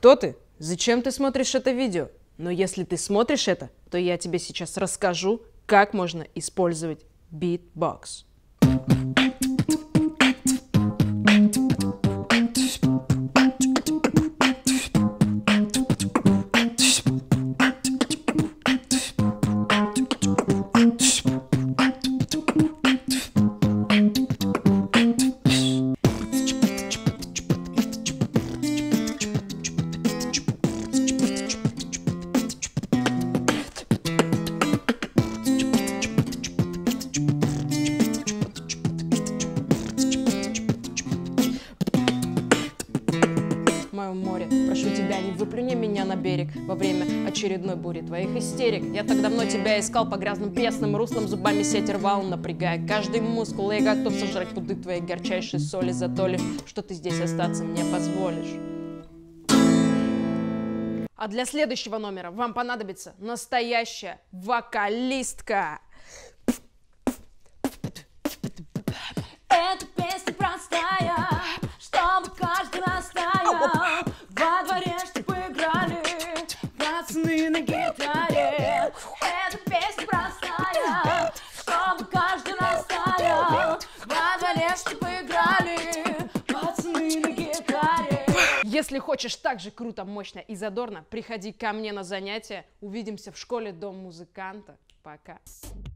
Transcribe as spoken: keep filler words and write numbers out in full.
Кто ты? Зачем ты смотришь это видео? Но если ты смотришь это, то я тебе сейчас расскажу, как можно использовать битбокс. Мое море, прошу тебя, не выплюни меня на берег во время очередной бури твоих истерик. Я так давно тебя искал по грязным пресным руслам, зубами сеть рвал, напрягая каждый мускул. Я готов сожрать пуды твоей горчайшей соли за то лишь, что ты здесь остаться мне позволишь. А для следующего номера вам понадобится настоящая вокалистка. Эта песня простая, чтобы каждый растаял. Во дворе, чтобы играли пацаны на гитаре. Эта песня простая, чтобы каждый растаял. Во дворе, чтобы играли пацаны на гитаре. Если хочешь так же круто, мощно и задорно, приходи ко мне на занятия. Увидимся в школе Дом музыканта. Пока.